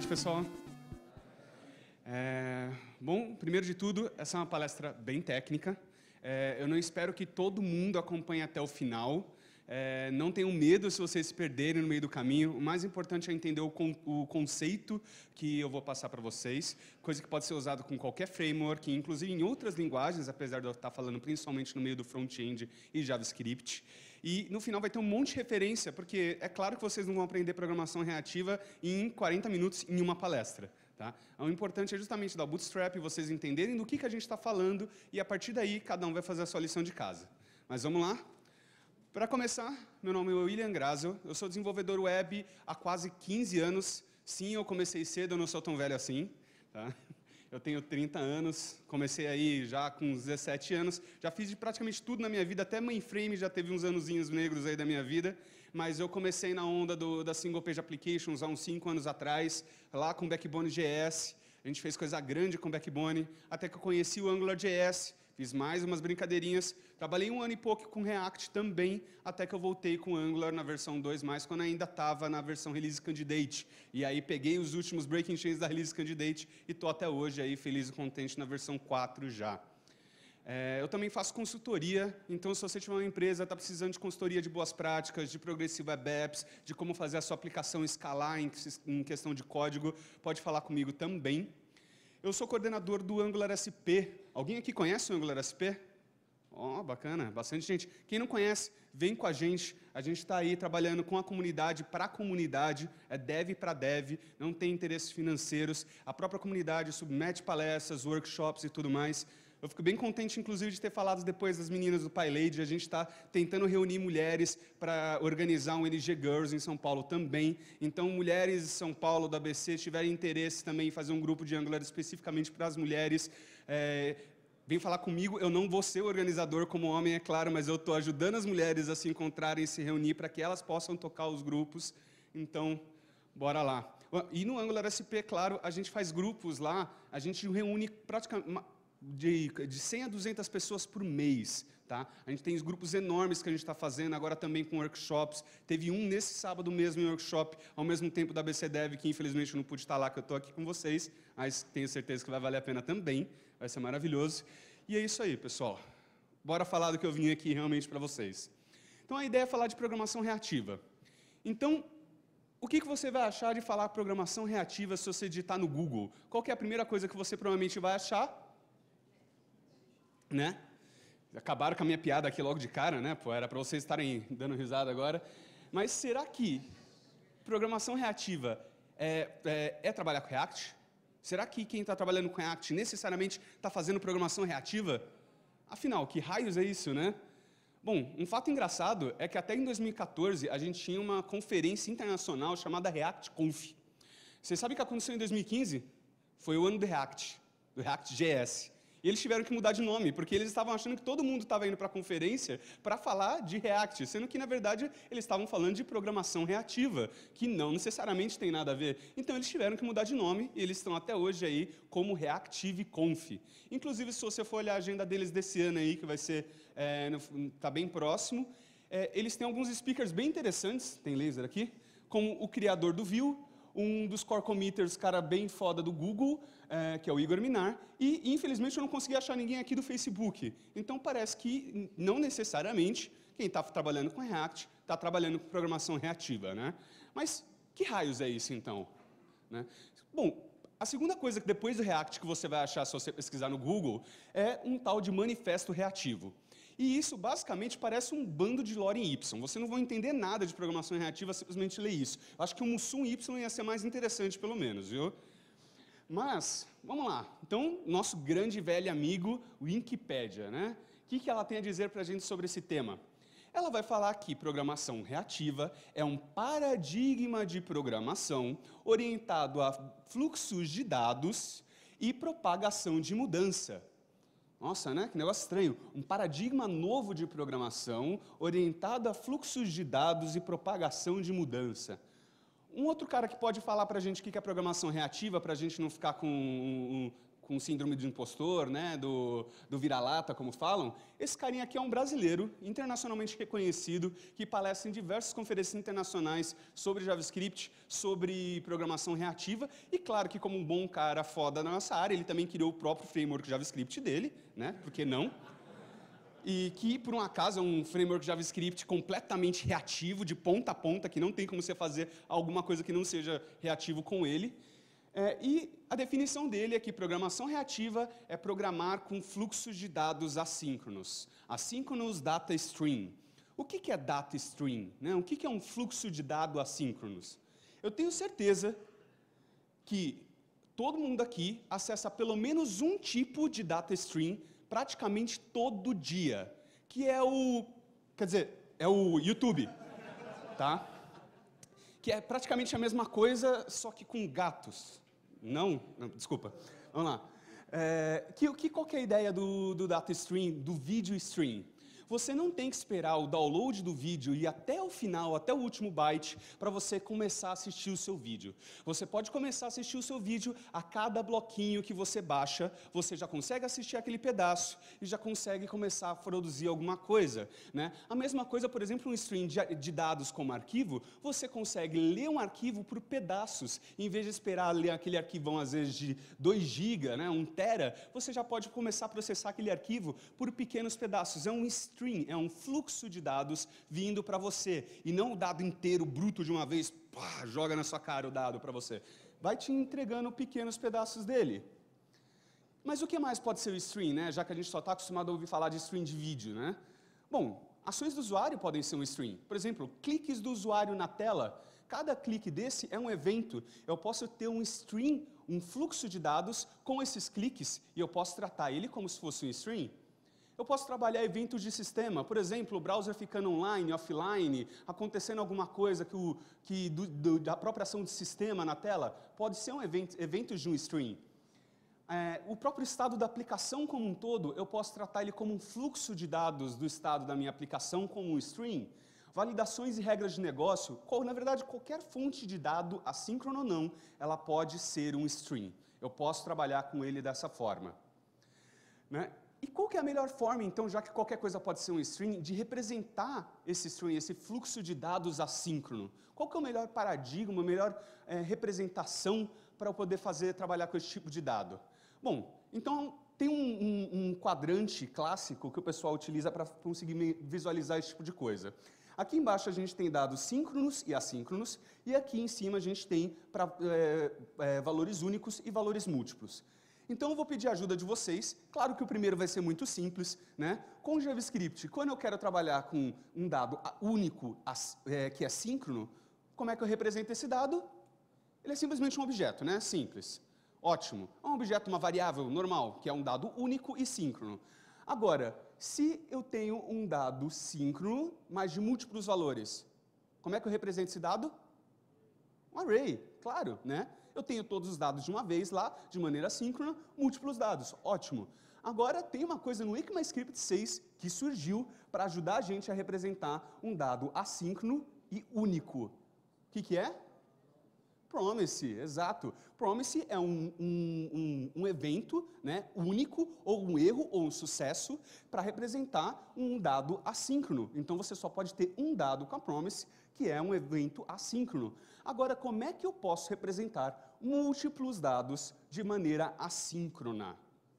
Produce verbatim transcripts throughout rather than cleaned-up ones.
pessoal. É, bom, primeiro de tudo, essa é uma palestra bem técnica. É, eu não espero que todo mundo acompanhe até o final. É, não tenham medo se vocês se perderem no meio do caminho. O mais importante é entender o, con o conceito que eu vou passar para vocês, coisa que pode ser usado com qualquer framework, inclusive em outras linguagens, apesar de eu estar falando principalmente no meio do front-end e JavaScript. E no final vai ter um monte de referência, porque é claro que vocês não vão aprender programação reativa em quarenta minutos em uma palestra. Tá? O importante é justamente dar o bootstrap, vocês entenderem do que, que a gente está falando, e a partir daí cada um vai fazer a sua lição de casa. Mas vamos lá? Para começar, meu nome é William Grazel, eu sou desenvolvedor web há quase quinze anos. Sim, eu comecei cedo, eu não sou tão velho assim. Tá? Eu tenho trinta anos, comecei aí já com dezessete anos, já fiz de praticamente tudo na minha vida, até mainframe já teve uns anozinhos negros aí da minha vida, mas eu comecei na onda do, da Single Page Applications há uns cinco anos atrás, lá com Backbone J S, a gente fez coisa grande com Backbone, até que eu conheci o Angular J S, fiz mais umas brincadeirinhas, trabalhei um ano e pouco com React também, até que eu voltei com Angular na versão dois mais, quando ainda estava na versão Release Candidate. E aí peguei os últimos breaking chains da Release Candidate e estou até hoje aí feliz e contente na versão quatro já. É, eu também faço consultoria, então se você tiver uma empresa, está precisando de consultoria de boas práticas, de Progressive Web Apps, de como fazer a sua aplicação escalar em, em questão de código, pode falar comigo também. Eu sou coordenador do Angular S P. Alguém aqui conhece o Angular S P? Ó, oh, bacana, bastante gente. Quem não conhece, vem com a gente. A gente está aí trabalhando com a comunidade, para a comunidade, é dev para dev, não tem interesses financeiros. A própria comunidade submete palestras, workshops e tudo mais. Eu fico bem contente, inclusive, de ter falado depois das meninas do PyLady. A gente está tentando reunir mulheres para organizar um N G Girls em São Paulo também. Então, mulheres de São Paulo, da A B C, tiverem interesse também em fazer um grupo de Angular especificamente para as mulheres, é, vem falar comigo. Eu não vou ser o organizador como homem, é claro, mas eu estou ajudando as mulheres a se encontrarem e se reunir para que elas possam tocar os grupos. Então, bora lá. E no Angular S P, claro, a gente faz grupos lá, a gente reúne praticamente De, de cem a duzentas pessoas por mês. Tá? A gente tem os grupos enormes que a gente está fazendo, agora também com workshops. Teve um nesse sábado mesmo em workshop, ao mesmo tempo da A B C Dev, que infelizmente eu não pude estar lá, que eu estou aqui com vocês, mas tenho certeza que vai valer a pena também, vai ser maravilhoso. E é isso aí, pessoal. Bora falar do que eu vim aqui realmente para vocês. Então, a ideia é falar de programação reativa. Então, o que, que você vai achar de falar programação reativa se você digitar no Google? Qual que é a primeira coisa que você provavelmente vai achar? Né? Acabaram com a minha piada aqui logo de cara, né? Pô, era para vocês estarem dando risada agora. Mas será que programação reativa é, é, é trabalhar com React? Será que quem está trabalhando com React necessariamente está fazendo programação reativa? Afinal, que raios é isso, né? Bom, um fato engraçado é que até em dois mil e quatorze a gente tinha uma conferência internacional chamada ReactConf. Vocês sabem o que aconteceu em dois mil e quinze? Foi o ano do React, do React J S. E eles tiveram que mudar de nome, porque eles estavam achando que todo mundo estava indo para a conferência para falar de React, sendo que, na verdade, eles estavam falando de programação reativa, que não necessariamente tem nada a ver. Então, eles tiveram que mudar de nome, e eles estão até hoje aí como ReactiveConf. Inclusive, se você for olhar a agenda deles desse ano aí, que vai ser, é, tá bem próximo, é, eles têm alguns speakers bem interessantes, tem laser aqui, como o criador do Vue, um dos core committers, cara bem foda do Google, é, que é o Igor Minar, e, infelizmente, eu não consegui achar ninguém aqui do Facebook. Então, parece que, não necessariamente, quem está trabalhando com React está trabalhando com programação reativa, né? Mas, que raios é isso, então? Né? Bom, a segunda coisa que depois do React que você vai achar se você pesquisar no Google é um tal de manifesto reativo. E isso, basicamente, parece um bando de lore em Y. Você não vai entender nada de programação reativa, simplesmente ler isso. Acho que o Mussum Y ia ser mais interessante, pelo menos, viu? Mas, vamos lá. Então, nosso grande velho amigo, Wikipedia, né? O que, que ela tem a dizer para a gente sobre esse tema? Ela vai falar que programação reativa é um paradigma de programação orientado a fluxos de dados e propagação de mudança. Nossa, né? Que negócio estranho. Um paradigma novo de programação orientado a fluxos de dados e propagação de mudança. Um outro cara que pode falar para a gente o que é programação reativa, para a gente não ficar com, com síndrome de impostor, né, do, do vira-lata, como falam, esse carinha aqui é um brasileiro, internacionalmente reconhecido, que palestra em diversas conferências internacionais sobre JavaScript, sobre programação reativa, e claro que como um bom cara foda na nossa área, ele também criou o próprio framework JavaScript dele, né, por que não? E que, por um acaso, é um framework JavaScript completamente reativo, de ponta a ponta, que não tem como você fazer alguma coisa que não seja reativo com ele. É, e a definição dele é que programação reativa é programar com fluxos de dados assíncronos. Asynchronous data stream. O que, que é data stream? Né? O que, que é um fluxo de dados assíncronos? Eu tenho certeza que todo mundo aqui acessa pelo menos um tipo de data stream praticamente todo dia, que é o, quer dizer, é o YouTube, tá? Que é praticamente a mesma coisa, só que com gatos. Não, não desculpa. Vamos lá. É, que, que, qual que é a ideia do, do data stream, do vídeo stream? Você não tem que esperar o download do vídeo e até o final, até o último byte, para você começar a assistir o seu vídeo. Você pode começar a assistir o seu vídeo a cada bloquinho que você baixa, você já consegue assistir aquele pedaço e já consegue começar a produzir alguma coisa, né? A mesma coisa, por exemplo, um stream de, de dados como arquivo, você consegue ler um arquivo por pedaços, em vez de esperar ler aquele arquivão, às vezes, de dois gigas, né, um tera, você já pode começar a processar aquele arquivo por pequenos pedaços. É um stream. É um fluxo de dados vindo para você, e não o dado inteiro, bruto de uma vez, pá, joga na sua cara o dado para você. Vai te entregando pequenos pedaços dele. Mas o que mais pode ser o stream, né? Já que a gente só está acostumado a ouvir falar de stream de vídeo, né? Bom, ações do usuário podem ser um stream. Por exemplo, cliques do usuário na tela. Cada clique desse é um evento. Eu posso ter um stream, um fluxo de dados com esses cliques, e eu posso tratar ele como se fosse um stream. Eu posso trabalhar eventos de sistema, por exemplo, o browser ficando online, offline, acontecendo alguma coisa que, o, que do, do, da própria ação de sistema na tela, pode ser um evento, eventos de um stream. É, o próprio estado da aplicação como um todo, eu posso tratar ele como um fluxo de dados do estado da minha aplicação como um stream. Validações e regras de negócio, qual, na verdade, qualquer fonte de dado, assíncrono ou não, ela pode ser um stream. Eu posso trabalhar com ele dessa forma, né? E qual que é a melhor forma, então, já que qualquer coisa pode ser um stream, de representar esse stream, esse fluxo de dados assíncrono? Qual que é o melhor paradigma, a melhor é, representação para eu poder fazer, trabalhar com esse tipo de dado? Bom, então, tem um, um, um quadrante clássico que o pessoal utiliza para conseguir visualizar esse tipo de coisa. Aqui embaixo a gente tem dados síncronos e assíncronos, e aqui em cima a gente tem pra, é, é, valores únicos e valores múltiplos. Então, eu vou pedir a ajuda de vocês. Claro que o primeiro vai ser muito simples, né? Com JavaScript, quando eu quero trabalhar com um dado único, é, que é síncrono, como é que eu represento esse dado? Ele é simplesmente um objeto, né? Simples. Ótimo. É um objeto, uma variável normal, que é um dado único e síncrono. Agora, se eu tenho um dado síncrono, mas de múltiplos valores, como é que eu represento esse dado? Um array, claro, né? Eu tenho todos os dados de uma vez lá, de maneira síncrona, múltiplos dados. Ótimo. Agora, tem uma coisa no ECMAScript seis que surgiu para ajudar a gente a representar um dado assíncrono e único. O que, que é? Promise, exato. Promise é um, um, um, um evento, né, único, ou um erro, ou um sucesso, para representar um dado assíncrono. Então, você só pode ter um dado com a promise, que é um evento assíncrono. Agora, como é que eu posso representar múltiplos dados de maneira assíncrona?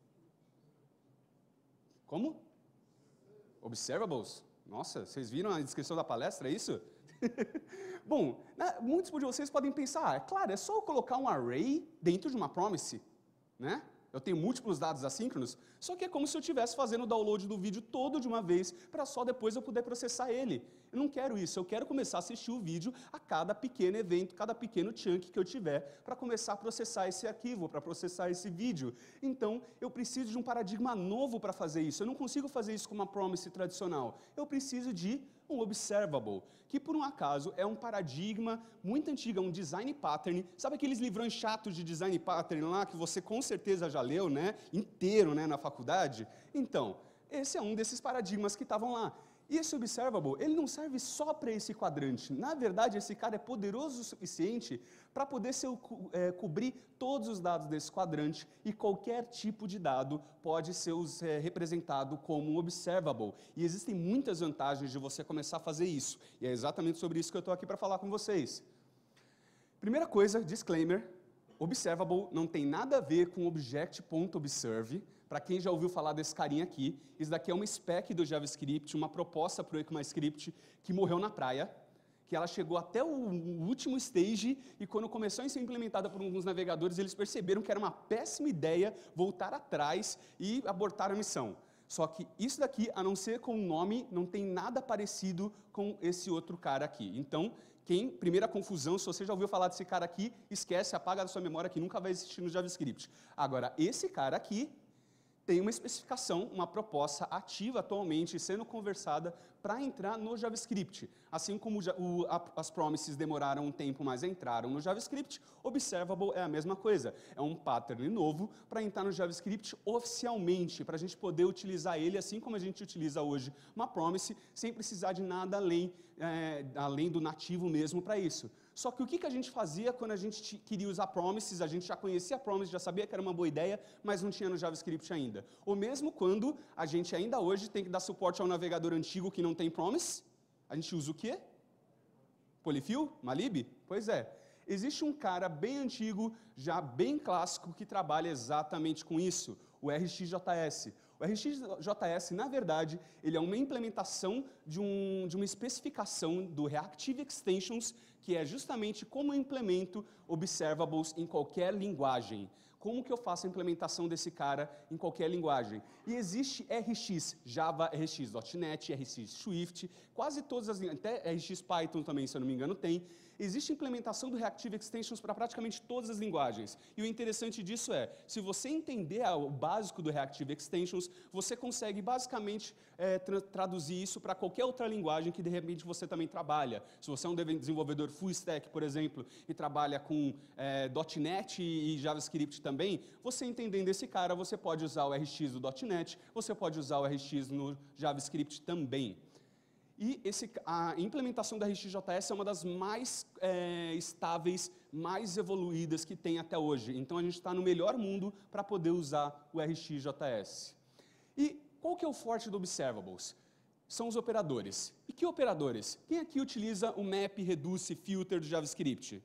Como? Observables? Nossa, vocês viram a descrição da palestra, é isso? Bom, né, muitos de vocês podem pensar, ah, é claro, é só eu colocar um array dentro de uma promise, né? Eu tenho múltiplos dados assíncronos, só que é como se eu estivesse fazendo o download do vídeo todo de uma vez, para só depois eu poder processar ele. Eu não quero isso, eu quero começar a assistir o vídeo a cada pequeno evento, cada pequeno chunk que eu tiver, para começar a processar esse arquivo, para processar esse vídeo. Então, eu preciso de um paradigma novo para fazer isso. Eu não consigo fazer isso com uma promise tradicional. Eu preciso de um observable, que por um acaso é um paradigma muito antigo, um design pattern. Sabe aqueles livrões chatos de design pattern lá, que você com certeza já leu, né? Inteiro, né, na faculdade? Então, esse é um desses paradigmas que estavam lá. E esse observable, ele não serve só para esse quadrante. Na verdade, esse cara é poderoso o suficiente para poder ser, é, cobrir todos os dados desse quadrante e qualquer tipo de dado pode ser é, representado como um observable. E existem muitas vantagens de você começar a fazer isso. E é exatamente sobre isso que eu estou aqui para falar com vocês. Primeira coisa, disclaimer, observable não tem nada a ver com object.observe. Para quem já ouviu falar desse carinha aqui, isso daqui é uma spec do JavaScript, uma proposta para o ECMAScript que morreu na praia, que ela chegou até o último stage e quando começou a ser implementada por alguns navegadores, eles perceberam que era uma péssima ideia voltar atrás e abortar a missão. Só que isso daqui, a não ser com o nome, não tem nada parecido com esse outro cara aqui. Então, quem, primeira confusão, se você já ouviu falar desse cara aqui, esquece, apaga da sua memória que nunca vai existir no JavaScript. Agora, esse cara aqui tem uma especificação, uma proposta ativa atualmente sendo conversada para entrar no JavaScript. Assim como o, a, as promises demoraram um tempo, mas entraram no JavaScript, observable é a mesma coisa. É um pattern novo para entrar no JavaScript oficialmente, para a gente poder utilizar ele assim como a gente utiliza hoje uma promise, sem precisar de nada além, é, além do nativo mesmo para isso. Só que o que, que a gente fazia quando a gente queria usar promises, a gente já conhecia a promise, já sabia que era uma boa ideia, mas não tinha no JavaScript ainda. Ou mesmo quando a gente ainda hoje tem que dar suporte ao navegador antigo que não tem promise, a gente usa o quê? Polyfill? Malib? Pois é. Existe um cara bem antigo, já bem clássico, que trabalha exatamente com isso, o R X J S. O R X J S, na verdade, ele é uma implementação de, um, de uma especificação do Reactive Extensions, que é justamente como eu implemento observables em qualquer linguagem. Como que eu faço a implementação desse cara em qualquer linguagem? E existe R X Java, R X ponto net, R X Swift, quase todas as, até R X Python também, se eu não me engano, tem. Existe implementação do Reactive Extensions para praticamente todas as linguagens. E o interessante disso é, se você entender o básico do Reactive Extensions, você consegue basicamente é, tra traduzir isso para qualquer outra linguagem que de repente você também trabalha. Se você é um desenvolvedor full stack, por exemplo, e trabalha com é, .NET e JavaScript também, você entendendo esse cara, você pode usar o R X do .NET, você pode usar o R X no JavaScript também. E esse, a implementação da R X J S é uma das mais é, estáveis, mais evoluídas que tem até hoje. Então, a gente está no melhor mundo para poder usar o R X J S. E qual que é o forte do Observables? São os operadores. E que operadores? Quem aqui utiliza o map, reduce, filter do JavaScript?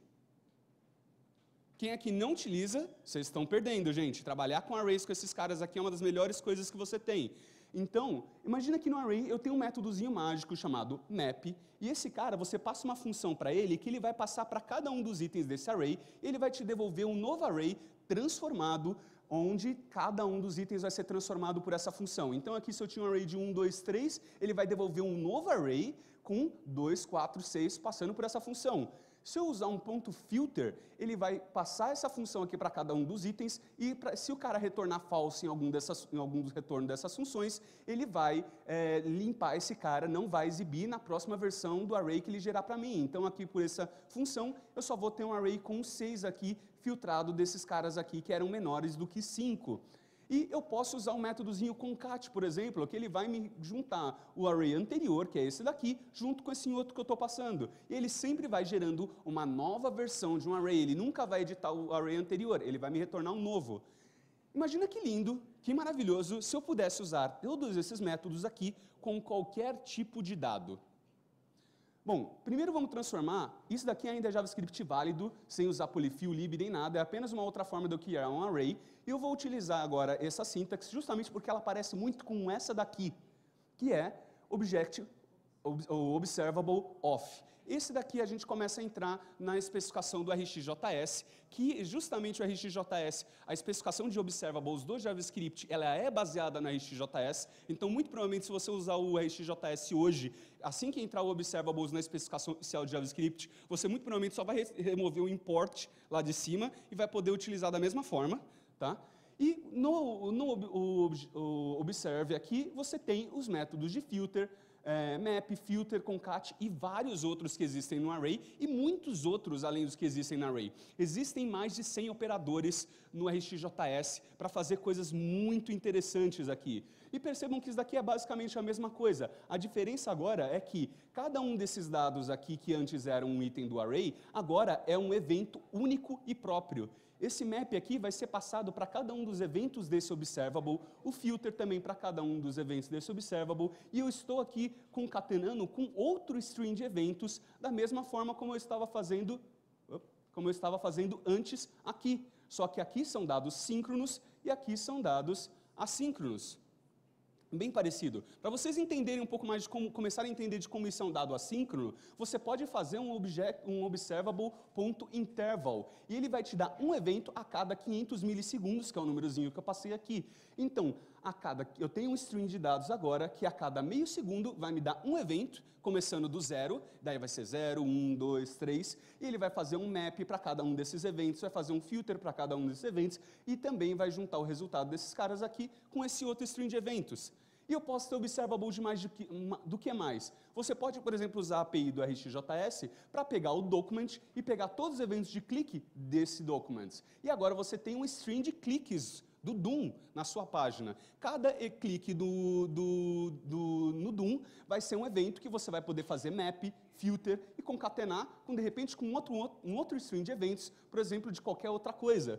Quem aqui não utiliza, vocês estão perdendo, gente. Trabalhar com arrays com esses caras aqui é uma das melhores coisas que você tem. Então, imagina que no array eu tenho um métodozinho mágico chamado map, e esse cara, você passa uma função para ele que ele vai passar para cada um dos itens desse array, e ele vai te devolver um novo array transformado, onde cada um dos itens vai ser transformado por essa função. Então, aqui se eu tinha um array de um, dois, três, ele vai devolver um novo array com dois, quatro, seis passando por essa função. Se eu usar um ponto filter, ele vai passar essa função aqui para cada um dos itens e pra, se o cara retornar false em algum, dessas, em algum dos retornos dessas funções, ele vai é, limpar esse cara, não vai exibir na próxima versão do array que ele gerar para mim. Então aqui por essa função, eu só vou ter um array com seis aqui, filtrado desses caras aqui que eram menores do que cinco. E eu posso usar um métodozinho concat, por exemplo, que ele vai me juntar o array anterior, que é esse daqui, junto com esse outro que eu estou passando. E ele sempre vai gerando uma nova versão de um array, ele nunca vai editar o array anterior, ele vai me retornar um novo. Imagina que lindo, que maravilhoso, se eu pudesse usar todos esses métodos aqui com qualquer tipo de dado. Bom, primeiro vamos transformar, isso daqui ainda é JavaScript válido, sem usar polyfill, lib, nem nada, é apenas uma outra forma de eu criar um array, e eu vou utilizar agora essa sintaxe justamente porque ela parece muito com essa daqui, que é object, observable of. Esse daqui a gente começa a entrar na especificação do R X J S, que justamente o R X J S, a especificação de observables do JavaScript, ela é baseada no R X J S, então muito provavelmente se você usar o R X J S hoje, assim que entrar o observables na especificação oficial de JavaScript, você muito provavelmente só vai remover o import lá de cima e vai poder utilizar da mesma forma, tá? E no, no o, o observe aqui, você tem os métodos de filter, é, map, filter, concat e vários outros que existem no array e muitos outros além dos que existem no array. Existem mais de cem operadores no R X J S para fazer coisas muito interessantes aqui. E percebam que isso daqui é basicamente a mesma coisa. A diferença agora é que cada um desses dados aqui, que antes eram um item do array, agora é um evento único e próprio. Esse map aqui vai ser passado para cada um dos eventos desse observable, o filter também para cada um dos eventos desse observable, e eu estou aqui concatenando com outro string de eventos, da mesma forma como eu estava fazendo, como eu estava fazendo antes aqui. Só que aqui são dados síncronos e aqui são dados assíncronos. Bem parecido. Para vocês entenderem um pouco mais de como, começarem a entender de como isso é um dado assíncrono, você pode fazer um, object, um observable.interval, e ele vai te dar um evento a cada quinhentos milissegundos, que é o númerozinho que eu passei aqui. Então, a cada, eu tenho um string de dados agora, que a cada meio segundo vai me dar um evento, começando do zero, daí vai ser zero, um, dois, três, e ele vai fazer um map para cada um desses eventos, vai fazer um filter para cada um desses eventos, e também vai juntar o resultado desses caras aqui com esse outro string de eventos. E eu posso ter observable de mais do que, do que mais. Você pode, por exemplo, usar a A P I do R X J S para pegar o document e pegar todos os eventos de clique desse document. E agora você tem um string de cliques do Doom na sua página. Cada clique do, do, do, no Doom vai ser um evento que você vai poder fazer map, filter e concatenar, com, de repente, com outro, um outro string de eventos, por exemplo, de qualquer outra coisa.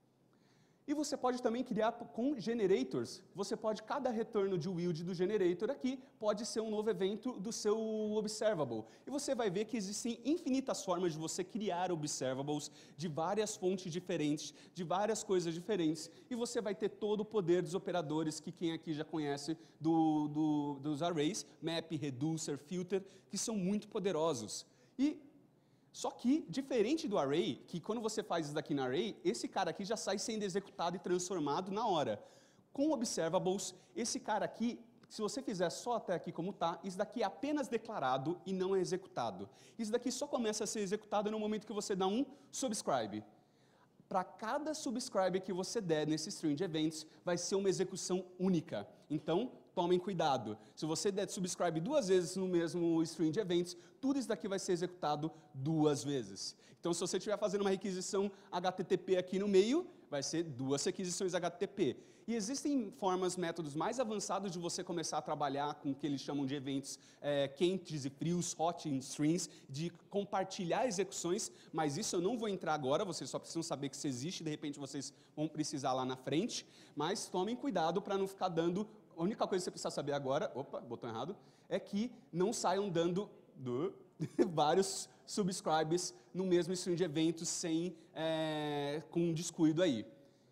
E você pode também criar com generators. Você pode, cada retorno de yield do generator aqui, pode ser um novo evento do seu observable. E você vai ver que existem infinitas formas de você criar observables de várias fontes diferentes, de várias coisas diferentes. E você vai ter todo o poder dos operadores que quem aqui já conhece do, do, dos arrays, map, reducer, filter, que são muito poderosos. E só que, diferente do array, que quando você faz isso daqui no array, esse cara aqui já sai sendo executado e transformado na hora. Com observables, esse cara aqui, se você fizer só até aqui como está, isso daqui é apenas declarado e não é executado. Isso daqui só começa a ser executado no momento que você dá um subscribe. Para cada subscribe que você der nesse string de eventos, vai ser uma execução única. Então, tomem cuidado. Se você der subscribe duas vezes no mesmo string de eventos, tudo isso daqui vai ser executado duas vezes. Então, se você estiver fazendo uma requisição H T T P aqui no meio, vai ser duas requisições H T T P. E existem formas, métodos mais avançados de você começar a trabalhar com o que eles chamam de eventos é, quentes e frios, hot in strings, de compartilhar execuções, mas isso eu não vou entrar agora, vocês só precisam saber que isso existe, de repente vocês vão precisar lá na frente, mas tomem cuidado para não ficar dando. A única coisa que você precisa saber agora, opa, botão errado, é que não saiam dando do, vários subscribes no mesmo string de eventos sem, é, com um descuido aí.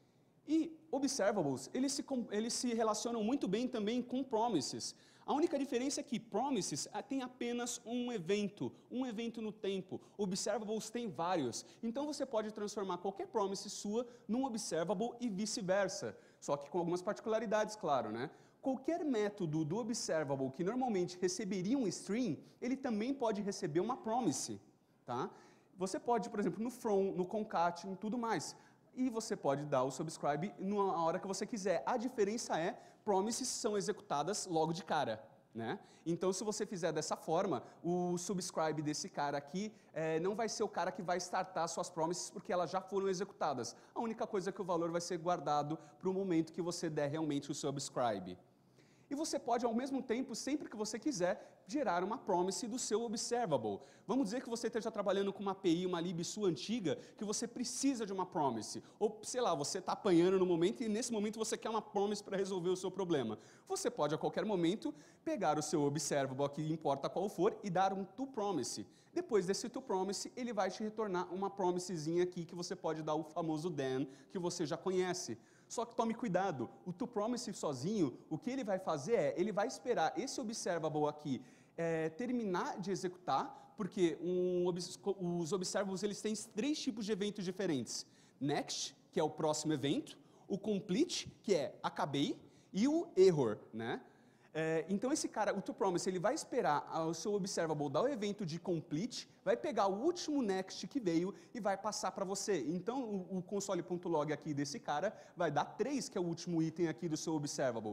E observables, eles se, eles se relacionam muito bem também com promises. A única diferença é que promises tem apenas um evento, um evento no tempo. Observables tem vários. Então você pode transformar qualquer promise sua num observable e vice-versa. Só que com algumas particularidades, claro, né? Qualquer método do observable que normalmente receberia um string, ele também pode receber uma promise, tá? Você pode, por exemplo, no from, no concat, em tudo mais. E você pode dar o subscribe na hora que você quiser. A diferença é, promises são executadas logo de cara, né? Então, se você fizer dessa forma, o subscribe desse cara aqui é, não vai ser o cara que vai startar suas promises, porque elas já foram executadas. A única coisa é que o valor vai ser guardado para o momento que você der realmente o subscribe. E você pode, ao mesmo tempo, sempre que você quiser, gerar uma promise do seu observable. Vamos dizer que você esteja trabalhando com uma A P I, uma lib sua antiga, que você precisa de uma promise. Ou, sei lá, você está apanhando no momento e nesse momento você quer uma promise para resolver o seu problema. Você pode, a qualquer momento, pegar o seu observable, que importa qual for, e dar um toPromise. Depois desse toPromise, ele vai te retornar uma promisezinha aqui que você pode dar o famoso then, que você já conhece. Só que tome cuidado, o toPromise sozinho, o que ele vai fazer é, ele vai esperar esse observable aqui é, terminar de executar, porque um, os observables eles têm três tipos de eventos diferentes. Next, que é o próximo evento, o complete, que é acabei, e o error, né? É, então esse cara, o toPromise, ele vai esperar o seu observable dar o evento de complete, vai pegar o último next que veio e vai passar para você. Então o, o console.log aqui desse cara vai dar três, que é o último item aqui do seu observable.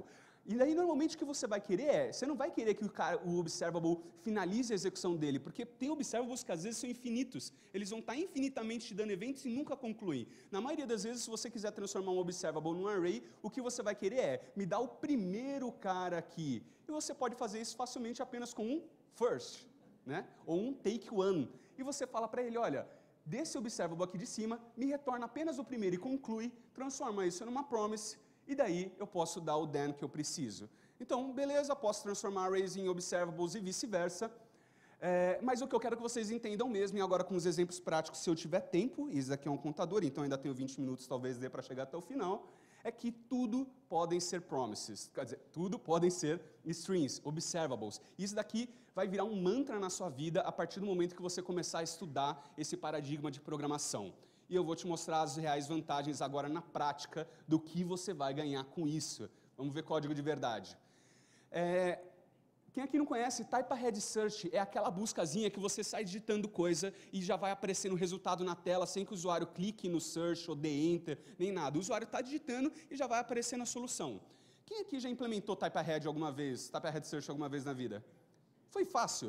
E daí, normalmente, o que você vai querer é, você não vai querer que o, cara, o observable finalize a execução dele, porque tem observables que às vezes são infinitos. Eles vão estar infinitamente te dando eventos e nunca concluem. Na maioria das vezes, se você quiser transformar um observable num array, o que você vai querer é, me dá o primeiro cara aqui. E você pode fazer isso facilmente apenas com um first, né? Ou um take one. E você fala para ele, olha, desse observable aqui de cima, me retorna apenas o primeiro e conclui, transforma isso numa promise, e daí eu posso dar o then que eu preciso. Então, beleza, posso transformar arrays em observables e vice-versa. É, mas o que eu quero que vocês entendam mesmo, e agora com os exemplos práticos, se eu tiver tempo, e esse aqui é um contador, então ainda tenho vinte minutos, talvez dê para chegar até o final, é que tudo podem ser promises, quer dizer, tudo podem ser strings, observables. Isso daqui vai virar um mantra na sua vida a partir do momento que você começar a estudar esse paradigma de programação. E eu vou te mostrar as reais vantagens agora na prática do que você vai ganhar com isso. Vamos ver código de verdade. É, quem aqui não conhece, Type Ahead Search é aquela buscazinha que você sai digitando coisa e já vai aparecendo o resultado na tela sem que o usuário clique no search ou dê enter, nem nada. O usuário está digitando e já vai aparecendo a solução. Quem aqui já implementou Type Ahead alguma vez, Type Ahead Search alguma vez na vida? Foi fácil?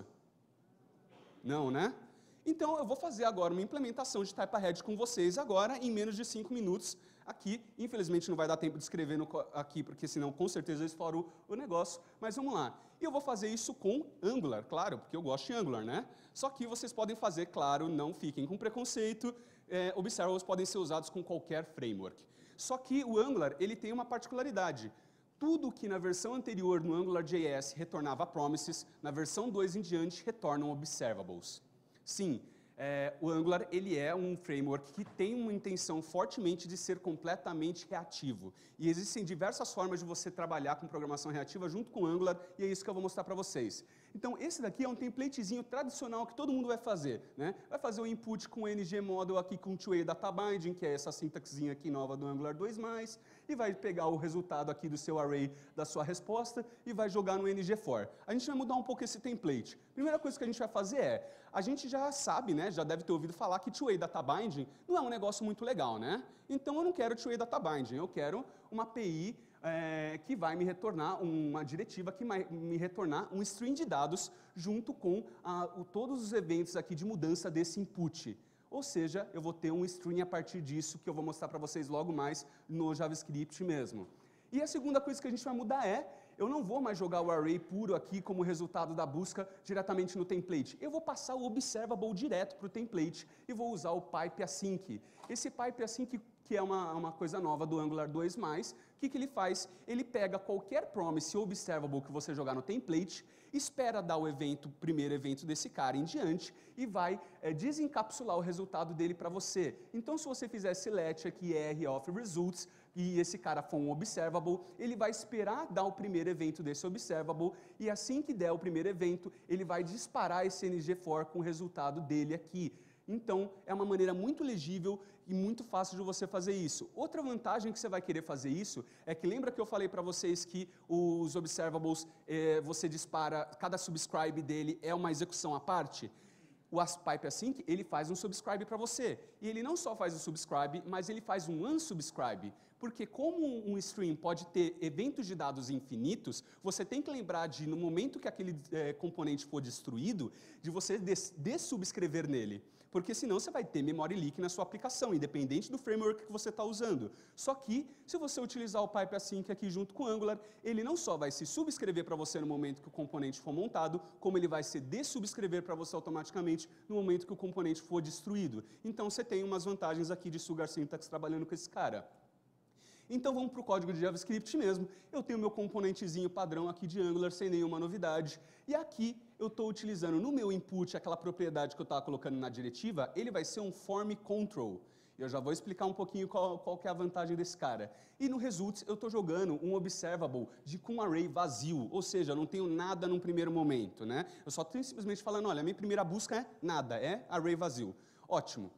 Não, né? Então, eu vou fazer agora uma implementação de Type Ahead com vocês agora, em menos de cinco minutos, aqui. Infelizmente, não vai dar tempo de escrever no, aqui, porque senão, com certeza, eu estouro o negócio. Mas vamos lá. E eu vou fazer isso com Angular, claro, porque eu gosto de Angular, né? Só que vocês podem fazer, claro, não fiquem com preconceito. É, observables podem ser usados com qualquer framework. Só que o Angular, ele tem uma particularidade. Tudo que na versão anterior no AngularJS retornava promises, na versão dois em diante retornam observables. Sim, é, o Angular ele é um framework que tem uma intenção fortemente de ser completamente reativo. E existem diversas formas de você trabalhar com programação reativa junto com o Angular, e é isso que eu vou mostrar para vocês. Então, esse daqui é um templatezinho tradicional que todo mundo vai fazer, né? Vai fazer o input com o N G Model aqui com two-way data binding, que é essa sintaxinha aqui nova do Angular dois mais, e vai pegar o resultado aqui do seu array da sua resposta e vai jogar no N G for. A gente vai mudar um pouco esse template. Primeira coisa que a gente vai fazer é, a gente já sabe, né, já deve ter ouvido falar que two-way data binding não é um negócio muito legal, né? Então eu não quero two-way data binding, eu quero uma A P I é, que vai me retornar, uma diretiva que vai me retornar um string de dados junto com a, o, todos os eventos aqui de mudança desse input. Ou seja, eu vou ter um string a partir disso, que eu vou mostrar para vocês logo mais no JavaScript mesmo. E a segunda coisa que a gente vai mudar é, eu não vou mais jogar o array puro aqui como resultado da busca diretamente no template. Eu vou passar o observable direto para o template e vou usar o pipe async. Esse pipe async, que é uma, uma coisa nova do Angular dois mais, o que, que ele faz? Ele pega qualquer promise ou observable que você jogar no template, espera dar o evento, primeiro evento desse cara em diante e vai é, desencapsular o resultado dele para você. Então, se você fizer select aqui R of results, e esse cara for um observable, ele vai esperar dar o primeiro evento desse observable, e assim que der o primeiro evento, ele vai disparar esse N G for com o resultado dele aqui. Então, é uma maneira muito legível e muito fácil de você fazer isso. Outra vantagem que você vai querer fazer isso é que lembra que eu falei para vocês que os observables, eh, você dispara, cada subscribe dele é uma execução à parte? O pipe async, ele faz um subscribe para você. E ele não só faz o subscribe, mas ele faz um unsubscribe. Porque como um stream pode ter eventos de dados infinitos, você tem que lembrar de, no momento que aquele é, componente for destruído, de você des dessubscrever nele. Porque senão você vai ter memory leak na sua aplicação, independente do framework que você está usando. Só que, se você utilizar o pipe async aqui junto com o Angular, ele não só vai se subscrever para você no momento que o componente for montado, como ele vai se dessubscrever para você automaticamente no momento que o componente for destruído. Então, você tem umas vantagens aqui de sugar syntax trabalhando com esse cara. Então vamos para o código de JavaScript mesmo. Eu tenho meu componentezinho padrão aqui de Angular, sem nenhuma novidade. E aqui eu estou utilizando no meu input aquela propriedade que eu estava colocando na diretiva, ele vai ser um form control. Eu já vou explicar um pouquinho qual, qual que é a vantagem desse cara. E no results eu estou jogando um observable de com um array vazio, ou seja, eu não tenho nada num primeiro momento, né? Eu só estou simplesmente falando, olha, a minha primeira busca é nada, é array vazio. Ótimo.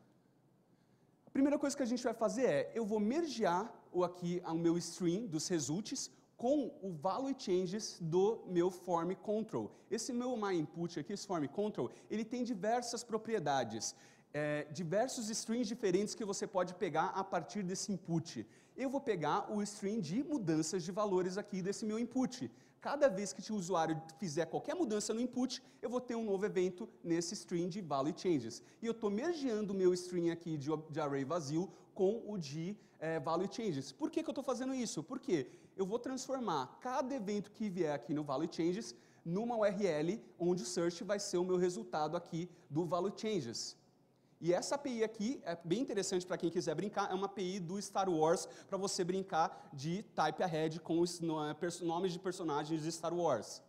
A primeira coisa que a gente vai fazer é, eu vou mergear o aqui o meu string dos results com o value changes do meu form control. Esse meu myInput aqui, esse form control, ele tem diversas propriedades. é, diversos strings diferentes que você pode pegar a partir desse input. Eu vou pegar o string de mudanças de valores aqui desse meu input. Cada vez que o usuário fizer qualquer mudança no input, eu vou ter um novo evento nesse string de value changes. E eu estou mergeando o meu string aqui de, de array vazio com o de é, value changes. Por que, que eu estou fazendo isso? Porque eu vou transformar cada evento que vier aqui no value changes numa U R L, onde o search vai ser o meu resultado aqui do value changes. E essa A P I aqui é bem interessante para quem quiser brincar, é uma A P I do Star Wars para você brincar de type ahead com os nomes de personagens de Star Wars.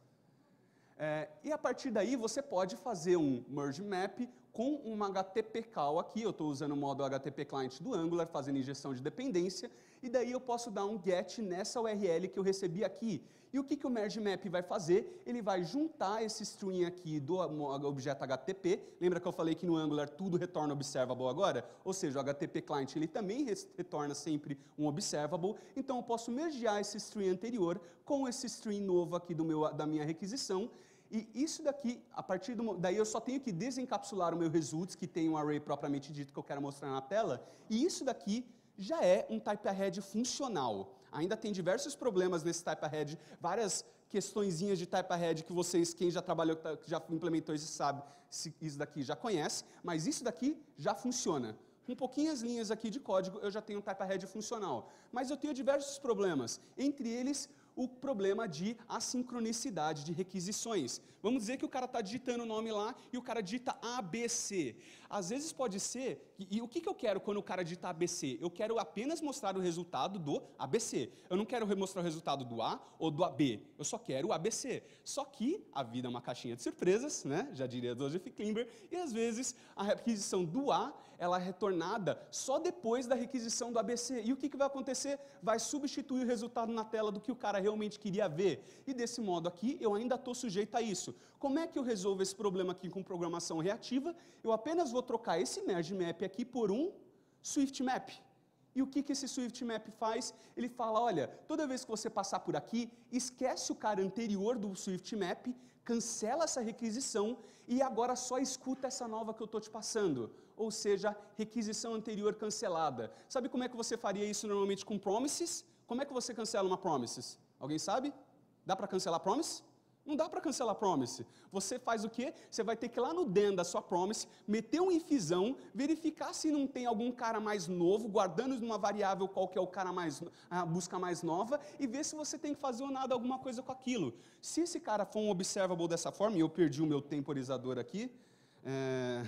É, e a partir daí você pode fazer um merge map com uma H T P call aqui, eu estou usando o modo H T P client do Angular, fazendo injeção de dependência, e daí eu posso dar um get nessa U R L que eu recebi aqui. E o que, que o merge map vai fazer? Ele vai juntar esse string aqui do objeto H T P. Lembra que eu falei que no Angular tudo retorna observable agora? Ou seja, o H T P client ele também retorna sempre um observable. Então eu posso mergear esse string anterior com esse string novo aqui do meu, da minha requisição. E isso daqui, a partir do, daí eu só tenho que desencapsular o meu results, que tem um array propriamente dito que eu quero mostrar na tela. E isso daqui já é um type ahead funcional. Ainda tem diversos problemas nesse type ahead, várias questõezinhas de type ahead que vocês, quem já trabalhou, que já implementou isso sabe, isso daqui já conhece, mas isso daqui já funciona. Com pouquinhas linhas aqui de código, eu já tenho um type ahead funcional. Mas eu tenho diversos problemas, entre eles o problema de assincronicidade de requisições. Vamos dizer que o cara está digitando o nome lá e o cara digita A B C. Às vezes pode ser, e, e o que, que eu quero quando o cara digita A B C? Eu quero apenas mostrar o resultado do A B C. Eu não quero mostrar o resultado do A ou do A B. Eu só quero o A B C. Só que a vida é uma caixinha de surpresas, né? Já diria Joseph Klimber, e às vezes a requisição do A ela é retornada só depois da requisição do A B C. E o que, que vai acontecer? Vai substituir o resultado na tela do que o cara realmente queria ver. E desse modo aqui, eu ainda estou sujeito a isso. Como é que eu resolvo esse problema aqui com programação reativa? Eu apenas vou trocar esse merge map aqui por um Swift map. E o que, que esse Swift map faz? Ele fala, olha, toda vez que você passar por aqui, esquece o cara anterior do Swift map, cancela essa requisição e agora só escuta essa nova que eu estou te passando. Ou seja, requisição anterior cancelada. Sabe como é que você faria isso normalmente com promises? Como é que você cancela uma promises? Alguém sabe? Dá para cancelar promise? Não dá para cancelar promise. Você faz o quê? Você vai ter que ir lá no den da sua promise, meter um ifzão, verificar se não tem algum cara mais novo, guardando numa variável qual que é o cara mais, a busca mais nova, e ver se você tem que fazer ou nada alguma coisa com aquilo. Se esse cara for um observable dessa forma, e eu perdi o meu temporizador aqui, é...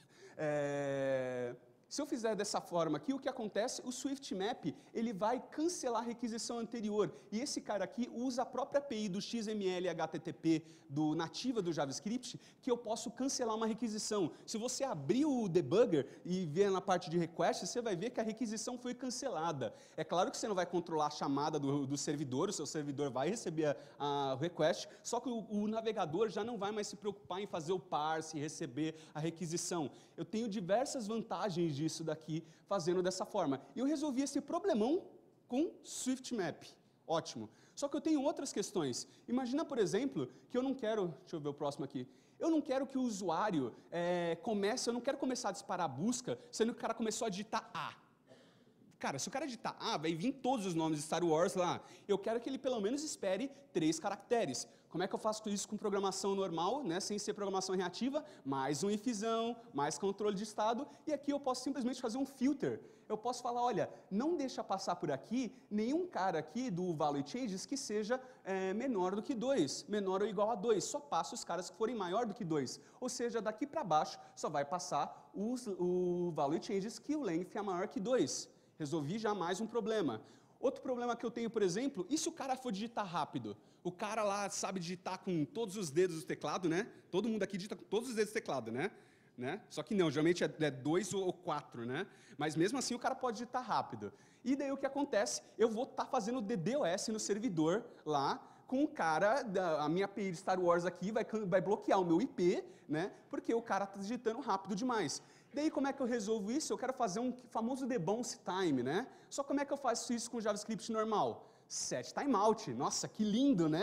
é... se eu fizer dessa forma aqui, o que acontece? O Swift Map, ele vai cancelar a requisição anterior. E esse cara aqui usa a própria A P I do X M L H T T P do nativa do JavaScript, que eu posso cancelar uma requisição. Se você abrir o debugger e ver na parte de request, você vai ver que a requisição foi cancelada. É claro que você não vai controlar a chamada do, do servidor, o seu servidor vai receber a, a request, só que o, o navegador já não vai mais se preocupar em fazer o parse e receber a requisição. Eu tenho diversas vantagens disso daqui, fazendo dessa forma. E eu resolvi esse problemão com Swift Map. Ótimo. Só que eu tenho outras questões. Imagina, por exemplo, que eu não quero... Deixa eu ver o próximo aqui. Eu não quero que o usuário é, comece... Eu não quero começar a disparar a busca, sendo que o cara começou a digitar A. Cara, se o cara digitar A, vai vir todos os nomes de Star Wars lá. Eu quero que ele pelo menos espere três caracteres. Como é que eu faço isso com programação normal, né, sem ser programação reativa? Mais um ifzão, mais controle de estado, e aqui eu posso simplesmente fazer um filter. Eu posso falar, olha, não deixa passar por aqui nenhum cara aqui do value changes que seja é, menor do que dois, menor ou igual a dois. Só passa os caras que forem maior do que dois. Ou seja, daqui para baixo só vai passar os, o value changes que o length é maior que dois. Resolvi já mais um problema. Outro problema que eu tenho, por exemplo, e se o cara for digitar rápido? O cara lá sabe digitar com todos os dedos do teclado, né? Todo mundo aqui digita com todos os dedos do teclado, né? né? Só que não, geralmente é, é dois ou quatro, né? Mas mesmo assim o cara pode digitar rápido. E daí o que acontece? Eu vou estar tá fazendo D DoS no servidor lá, com o cara, da, a minha A P I de Star Wars aqui vai, vai bloquear o meu I P, né? Porque o cara está digitando rápido demais. Daí, como é que eu resolvo isso? Eu quero fazer um famoso debounce time, né? Só como é que eu faço isso com JavaScript normal? Set timeout. Nossa, que lindo, né?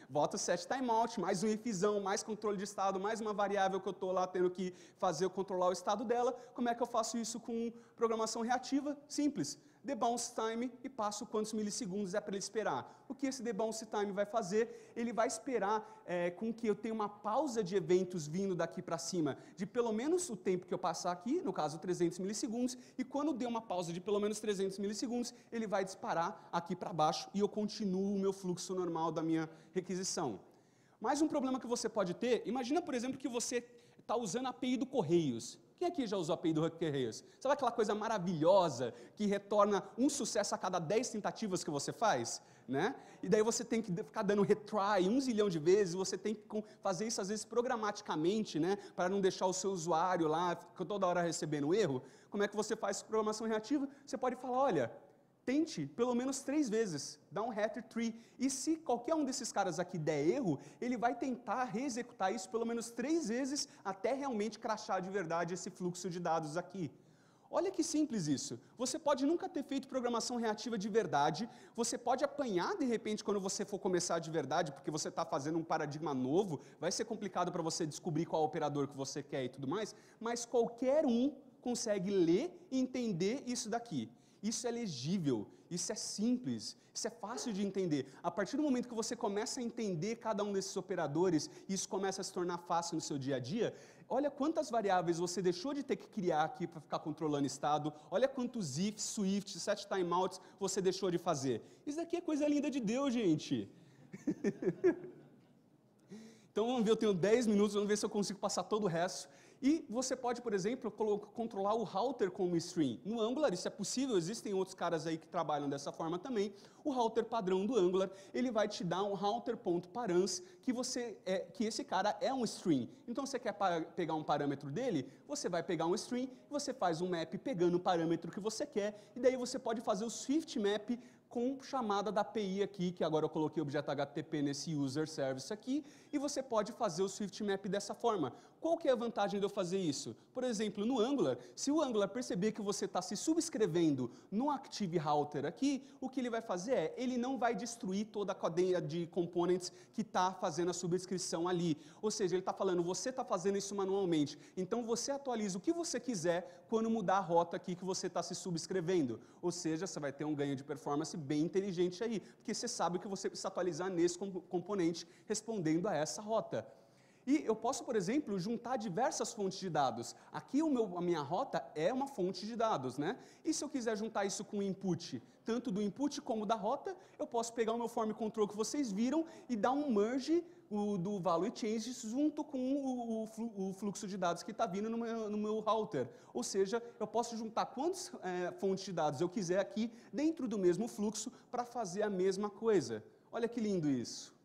Volta o set timeout, mais um ifzão, mais controle de estado, mais uma variável que eu estou lá tendo que fazer eu controlar o estado dela. Como é que eu faço isso com programação reativa? Simples. Debounce time e passo quantos milissegundos é para ele esperar. O que esse debounce time vai fazer? Ele vai esperar é, com que eu tenha uma pausa de eventos vindo daqui para cima, de pelo menos o tempo que eu passar aqui, no caso trezentos milissegundos, e quando der uma pausa de pelo menos trezentos milissegundos, ele vai disparar aqui para baixo e eu continuo o meu fluxo normal da minha requisição. Mais um problema que você pode ter, imagina, por exemplo, que você está usando a A P I do Correios. Quem aqui já usou a A P I do Correios? Sabe aquela coisa maravilhosa que retorna um sucesso a cada dez tentativas que você faz? Né? E daí você tem que ficar dando retry um zilhão de vezes, você tem que fazer isso às vezes programaticamente, né? Para não deixar o seu usuário lá toda hora recebendo erro. Como é que você faz programação reativa? Você pode falar, olha, tente pelo menos três vezes, dá um hat tree. E se qualquer um desses caras aqui der erro, ele vai tentar reexecutar isso pelo menos três vezes até realmente crashar de verdade esse fluxo de dados aqui. Olha que simples isso. Você pode nunca ter feito programação reativa de verdade, você pode apanhar de repente quando você for começar de verdade, porque você está fazendo um paradigma novo, vai ser complicado para você descobrir qual operador que você quer e tudo mais, mas qualquer um consegue ler e entender isso daqui. Isso é legível, isso é simples, isso é fácil de entender. A partir do momento que você começa a entender cada um desses operadores, e isso começa a se tornar fácil no seu dia a dia, olha quantas variáveis você deixou de ter que criar aqui para ficar controlando estado, olha quantos ifs, swifts, set timeouts você deixou de fazer. Isso daqui é coisa linda de Deus, gente. Então vamos ver, eu tenho dez minutos, vamos ver se eu consigo passar todo o resto. E você pode, por exemplo, controlar o router com o stream. No Angular isso é possível, existem outros caras aí que trabalham dessa forma também. O router padrão do Angular, ele vai te dar um router.params, que, você é, que esse cara é um stream. Então você quer pegar um parâmetro dele, você vai pegar um stream, você faz um map pegando o parâmetro que você quer, e daí você pode fazer o Swift map com chamada da A P I aqui, que agora eu coloquei o objeto H T T P nesse user service aqui, e você pode fazer o Swift map dessa forma. Qual que é a vantagem de eu fazer isso? Por exemplo, no Angular, se o Angular perceber que você está se subscrevendo no Active Router aqui, o que ele vai fazer é, ele não vai destruir toda a cadeia de components que está fazendo a subscrição ali. Ou seja, ele está falando, você está fazendo isso manualmente, então você atualiza o que você quiser quando mudar a rota aqui que você está se subscrevendo. Ou seja, você vai ter um ganho de performance bem inteligente aí, porque você sabe que você precisa atualizar nesse componente respondendo a essa rota. E eu posso, por exemplo, juntar diversas fontes de dados. Aqui o meu, a minha rota é uma fonte de dados, né? E se eu quiser juntar isso com o input, tanto do input como da rota, eu posso pegar o meu form control que vocês viram e dar um merge o, do value changes junto com o, o, o fluxo de dados que está vindo no meu, no meu router. Ou seja, eu posso juntar quantas é, fontes de dados eu quiser aqui dentro do mesmo fluxo para fazer a mesma coisa. Olha que lindo isso.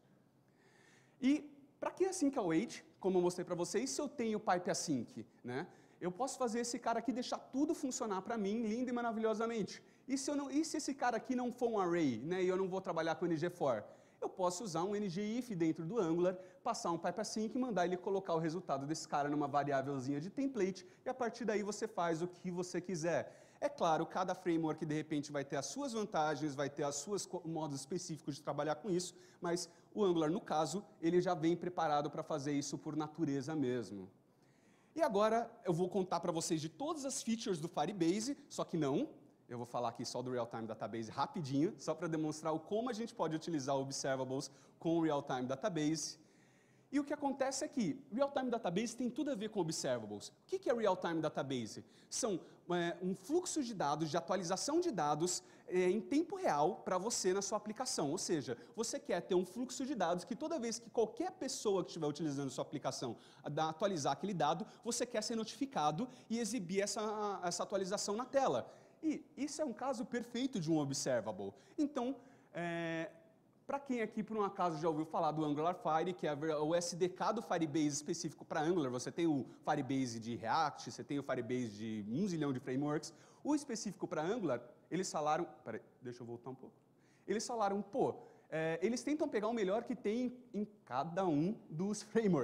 E para que async await, como eu mostrei para vocês, se eu tenho pipe async, né? Eu posso fazer esse cara aqui deixar tudo funcionar para mim, lindo e maravilhosamente. E se, eu não, e se esse cara aqui não for um array, né, e eu não vou trabalhar com N G for? Eu posso usar um N G if dentro do Angular, passar um pipe async e mandar ele colocar o resultado desse cara numa variávelzinha de template, e a partir daí você faz o que você quiser. É claro, cada framework de repente vai ter as suas vantagens, vai ter os seus modos específicos de trabalhar com isso, mas o Angular, no caso, ele já vem preparado para fazer isso por natureza mesmo. E agora eu vou contar para vocês de todas as features do Firebase, só que não, eu vou falar aqui só do Real-Time Database rapidinho, só para demonstrar o como a gente pode utilizar o Observables com o Real-Time Database. E o que acontece é que Real-Time Database tem tudo a ver com Observables. O que é Real-Time Database? São é, um fluxo de dados, de atualização de dados é, em tempo real para você na sua aplicação. Ou seja, você quer ter um fluxo de dados que toda vez que qualquer pessoa que estiver utilizando a sua aplicação atualizar aquele dado, você quer ser notificado e exibir essa, essa atualização na tela. E isso é um caso perfeito de um Observable. Então, é, para quem aqui, por um acaso, já ouviu falar do Angular Fire, que é o S D K do Firebase específico para Angular, você tem o Firebase de React, você tem o Firebase de um zilhão de frameworks. O específico para Angular, eles falaram... Peraí, deixa eu voltar um pouco. Eles falaram, pô, é, eles tentam pegar o melhor que tem em cada um dos frameworks.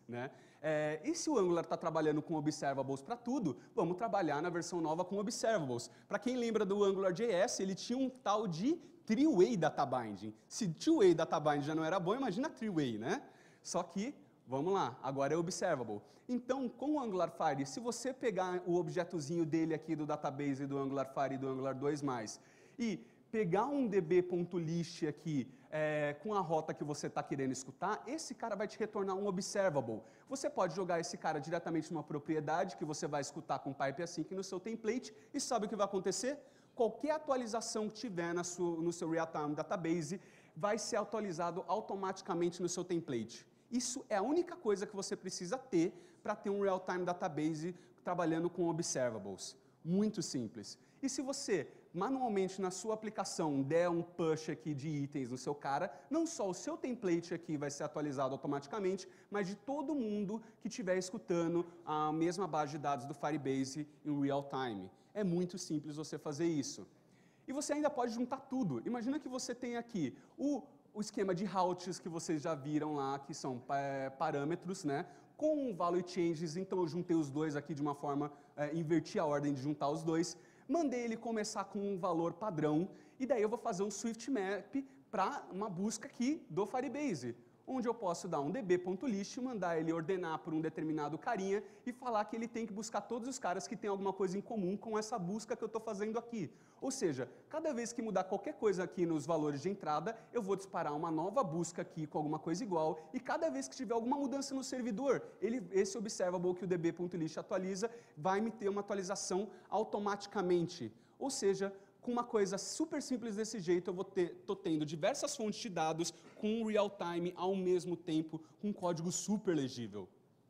né? É, e se o Angular está trabalhando com Observables para tudo, vamos trabalhar na versão nova com Observables. Para quem lembra do AngularJS, ele tinha um tal de Three-Way Data Binding. Se Two-Way Data Binding já não era bom, imagina Three-Way, né? Só que, vamos lá, agora é Observable. Então, com o Angular Fire, se você pegar o objetozinho dele aqui do database do Angular Fire e do Angular dois mais, e pegar um db.list aqui é, com a rota que você está querendo escutar, esse cara vai te retornar um observable. Você pode jogar esse cara diretamente numa propriedade que você vai escutar com pipe async no seu template e sabe o que vai acontecer? Qualquer atualização que tiver na sua, no seu real-time database vai ser atualizado automaticamente no seu template. Isso é a única coisa que você precisa ter para ter um real-time database trabalhando com observables. Muito simples. E se você, manualmente, na sua aplicação, der um push aqui de itens no seu cara, não só o seu template aqui vai ser atualizado automaticamente, mas de todo mundo que estiver escutando a mesma base de dados do Firebase em real-time. É muito simples você fazer isso. E você ainda pode juntar tudo. Imagina que você tem aqui o, o esquema de routes que vocês já viram lá, que são é, parâmetros, né? Com value changes, então eu juntei os dois aqui de uma forma, é, inverti a ordem de juntar os dois, mandei ele começar com um valor padrão, e daí eu vou fazer um Swift Map para uma busca aqui do Firebase, onde eu posso dar um db.list, mandar ele ordenar por um determinado carinha e falar que ele tem que buscar todos os caras que têm alguma coisa em comum com essa busca que eu estou fazendo aqui. Ou seja, cada vez que mudar qualquer coisa aqui nos valores de entrada, eu vou disparar uma nova busca aqui com alguma coisa igual, e cada vez que tiver alguma mudança no servidor, ele, esse observable que o db.list atualiza vai me ter uma atualização automaticamente. Ou seja, com uma coisa super simples desse jeito, eu estou tendo diversas fontes de dados com real-time ao mesmo tempo, com código super legível.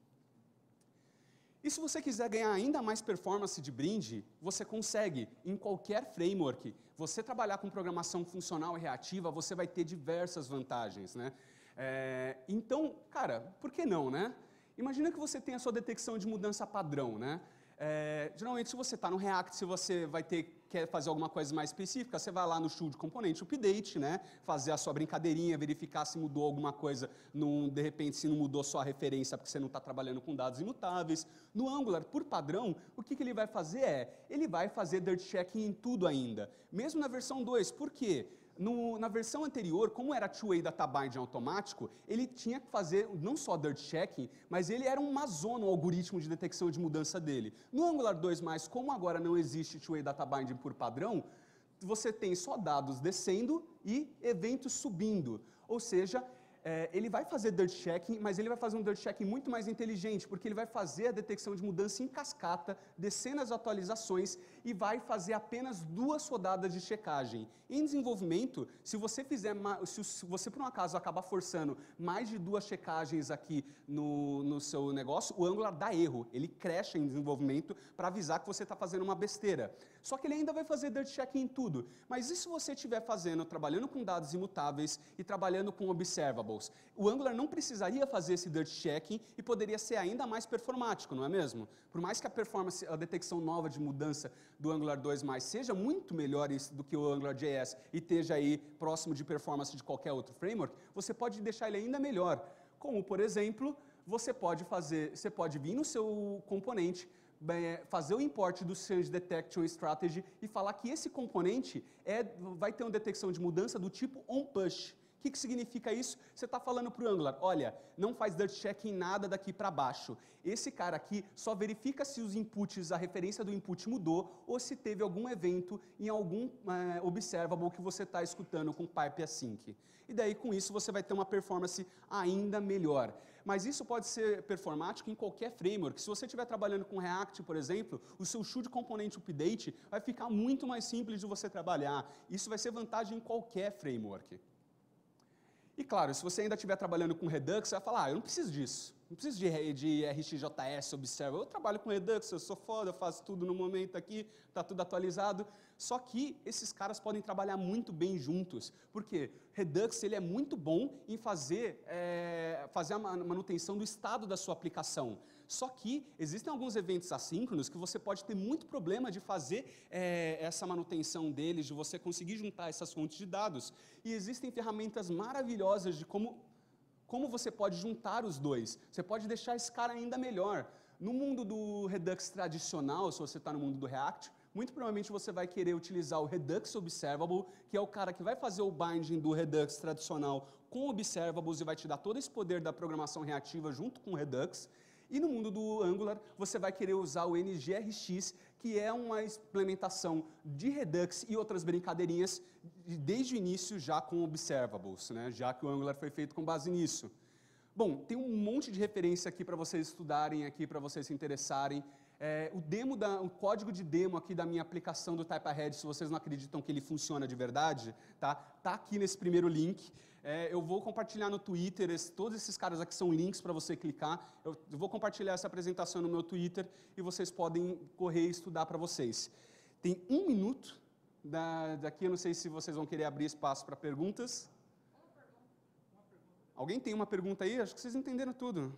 E se você quiser ganhar ainda mais performance de brinde, você consegue em qualquer framework. Você trabalhar com programação funcional e reativa, você vai ter diversas vantagens, né? É, então, cara, por que não, né? Imagina que você tem a sua detecção de mudança padrão, né? É, geralmente, se você está no React, se você vai ter, quer fazer alguma coisa mais específica, você vai lá no show de componente update, né, fazer a sua brincadeirinha, verificar se mudou alguma coisa, num, de repente, se não mudou só a referência, porque você não está trabalhando com dados imutáveis. No Angular, por padrão, o que, que ele vai fazer é, ele vai fazer dirt checking em tudo ainda, mesmo na versão dois. Por quê? No, na versão anterior, como era two-way data binding automático, ele tinha que fazer não só dirt checking, mas ele era uma zona, um algoritmo de detecção de mudança dele. No Angular dois mais, como agora não existe two-way data binding por padrão, você tem só dados descendo e eventos subindo. Ou seja, é, ele vai fazer dirt checking, mas ele vai fazer um dirt checking muito mais inteligente, porque ele vai fazer a detecção de mudança em cascata, descendo as atualizações, e vai fazer apenas duas rodadas de checagem. Em desenvolvimento, se você fizer, se você por um acaso acabar forçando mais de duas checagens aqui no, no seu negócio, o Angular dá erro, ele crasha em desenvolvimento para avisar que você está fazendo uma besteira. Só que ele ainda vai fazer dirt checking em tudo. Mas e se você estiver fazendo, trabalhando com dados imutáveis e trabalhando com observables? O Angular não precisaria fazer esse dirt checking e poderia ser ainda mais performático, não é mesmo? Por mais que a performance, a detecção nova de mudança do Angular dois mais seja muito melhor do que o AngularJS e esteja aí próximo de performance de qualquer outro framework, você pode deixar ele ainda melhor. Como, por exemplo, você pode fazer, você pode vir no seu componente, fazer o import do Change Detection Strategy e falar que esse componente é, vai ter uma detecção de mudança do tipo onPush. O que, que significa isso? Você está falando para o Angular, olha, não faz dirt check em nada daqui para baixo. Esse cara aqui só verifica se os inputs, a referência do input mudou ou se teve algum evento em algum é, observable que você está escutando com pipe async. E daí, com isso, você vai ter uma performance ainda melhor. Mas isso pode ser performático em qualquer framework. Se você estiver trabalhando com React, por exemplo, o seu show de componente update vai ficar muito mais simples de você trabalhar. Isso vai ser vantagem em qualquer framework. E claro, se você ainda estiver trabalhando com Redux, você vai falar, ah, eu não preciso disso. Não preciso de, de R X J S, Observer. Eu trabalho com Redux, eu sou foda, eu faço tudo no momento aqui, está tudo atualizado. Só que esses caras podem trabalhar muito bem juntos. Porque Redux ele é muito bom em fazer, é, fazer a manutenção do estado da sua aplicação. Só que existem alguns eventos assíncronos que você pode ter muito problema de fazer é, essa manutenção deles, de você conseguir juntar essas fontes de dados. E existem ferramentas maravilhosas de como... Como você pode juntar os dois? Você pode deixar esse cara ainda melhor. No mundo do Redux tradicional, se você está no mundo do React, muito provavelmente você vai querer utilizar o Redux Observable, que é o cara que vai fazer o binding do Redux tradicional com Observables e vai te dar todo esse poder da programação reativa junto com o Redux. E no mundo do Angular, você vai querer usar o N G R X, que é uma implementação de Redux e outras brincadeirinhas desde o início já com Observables, né? Já que o Angular foi feito com base nisso. Bom, tem um monte de referência aqui para vocês estudarem, aqui para vocês se interessarem. É, o, demo da, o código de demo aqui da minha aplicação do TypeAhead, se vocês não acreditam que ele funciona de verdade, tá, tá aqui nesse primeiro link. É, eu vou compartilhar no Twitter, esse, todos esses caras aqui são links para você clicar. Eu, eu vou compartilhar essa apresentação no meu Twitter e vocês podem correr e estudar para vocês. Tem um minuto da, daqui, eu não sei se vocês vão querer abrir espaço para perguntas. Alguém tem uma pergunta aí? Acho que vocês entenderam tudo.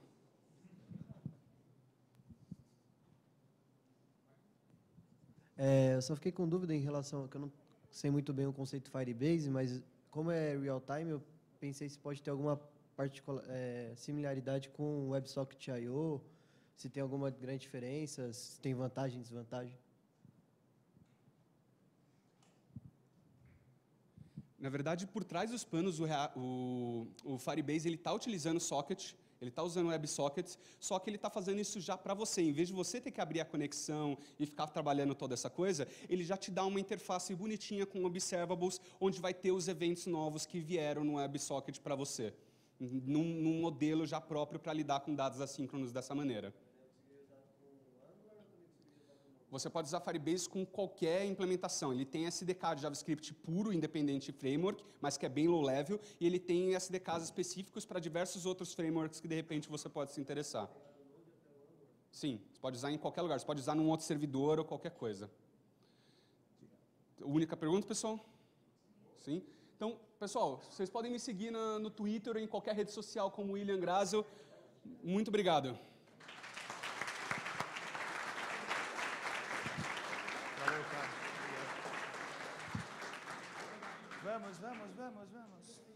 É, eu só fiquei com dúvida em relação, que eu não sei muito bem o conceito Firebase, mas como é real-time, eu pensei se pode ter alguma particular, é, similaridade com o WebSocket ponto i o, se tem alguma grande diferença, se tem vantagem e desvantagem. Na verdade, por trás dos panos, o, o, o Firebase está utilizando Socket, ele está usando WebSockets, só que ele está fazendo isso já para você. Em vez de você ter que abrir a conexão e ficar trabalhando toda essa coisa, ele já te dá uma interface bonitinha com Observables, onde vai ter os eventos novos que vieram no WebSocket para você, num, num modelo já próprio para lidar com dados assíncronos dessa maneira. Você pode usar Firebase com qualquer implementação. Ele tem S D K de JavaScript puro, independente framework, mas que é bem low level, e ele tem S D Ks específicos para diversos outros frameworks que, de repente, você pode se interessar. Sim, você pode usar em qualquer lugar. Você pode usar num outro servidor ou qualquer coisa. Única pergunta, pessoal? Sim? Então, pessoal, vocês podem me seguir na, no Twitter ou em qualquer rede social como William Grazel. Muito obrigado. Vamos, vamos, vamos, vamos.